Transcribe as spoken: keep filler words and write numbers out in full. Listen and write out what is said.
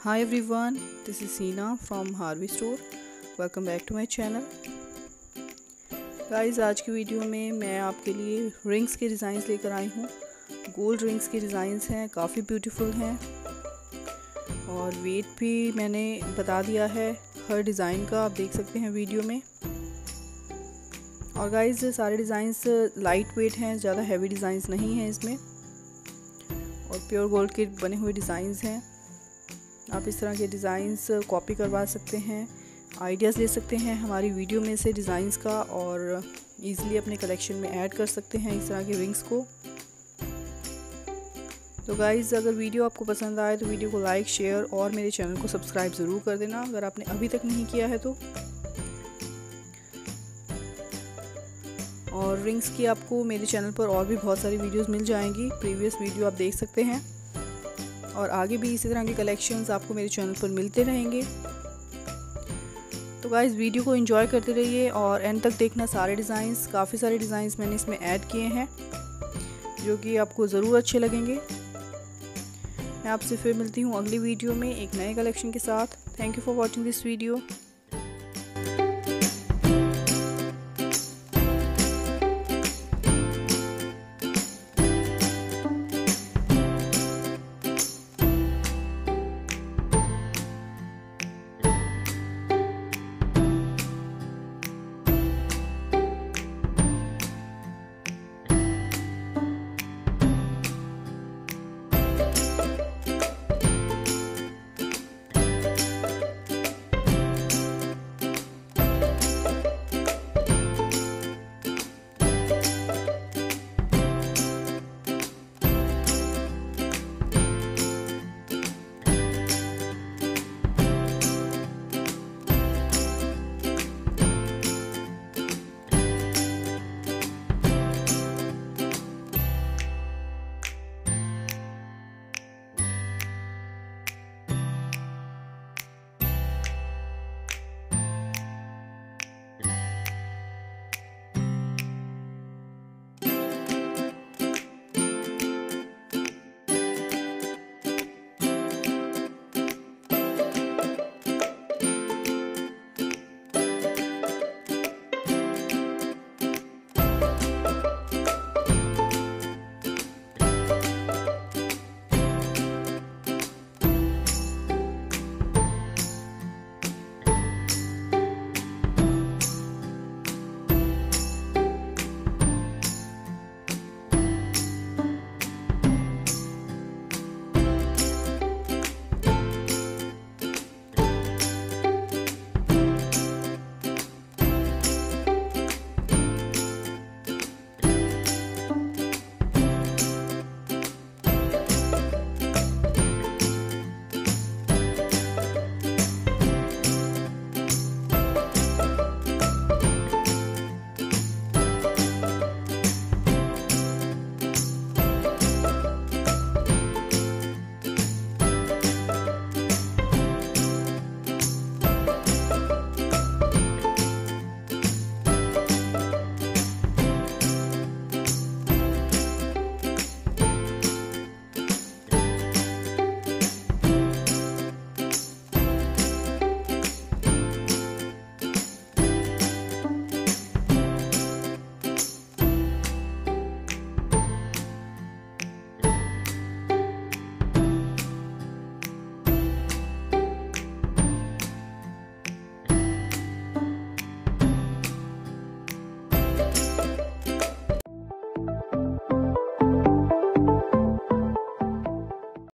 Hi everyone, this is Sina from Harvi store. Welcome back to my channel. Guys, आज की video में मैं आपके लिए रिंग्स के डिज़ाइंस लेकर आई हूँ। गोल्ड रिंग्स के डिज़ाइंस हैं, काफ़ी ब्यूटीफुल हैं और वेट भी मैंने बता दिया है हर डिज़ाइन का, आप देख सकते हैं वीडियो में। और गाइस, सारे डिज़ाइंस लाइट वेट हैं, ज़्यादा हैवी डिज़ाइंस नहीं हैं इसमें और प्योर गोल्ड के बने हुए डिज़ाइंस हैं। आप इस तरह के डिज़ाइंस कॉपी करवा सकते हैं, आइडियाज़ ले सकते हैं हमारी वीडियो में से डिज़ाइंस का और इजीली अपने कलेक्शन में ऐड कर सकते हैं इस तरह के रिंग्स को। तो गाइज़, अगर वीडियो आपको पसंद आए तो वीडियो को लाइक, शेयर और मेरे चैनल को सब्सक्राइब ज़रूर कर देना अगर आपने अभी तक नहीं किया है तो। और रिंग्स की आपको मेरे चैनल पर और भी बहुत सारी वीडियोस मिल जाएंगी, प्रीवियस वीडियो आप देख सकते हैं और आगे भी इसी तरह के कलेक्शंस आपको मेरे चैनल पर मिलते रहेंगे। तो गाइज़, वीडियो को एंजॉय करते रहिए और एंड तक देखना सारे डिज़ाइंस। काफ़ी सारे डिज़ाइंस मैंने इसमें ऐड किए हैं जो कि आपको ज़रूर अच्छे लगेंगे। मैं आपसे फिर मिलती हूँ अगली वीडियो में एक नए कलेक्शन के साथ। Thank you for watching this video.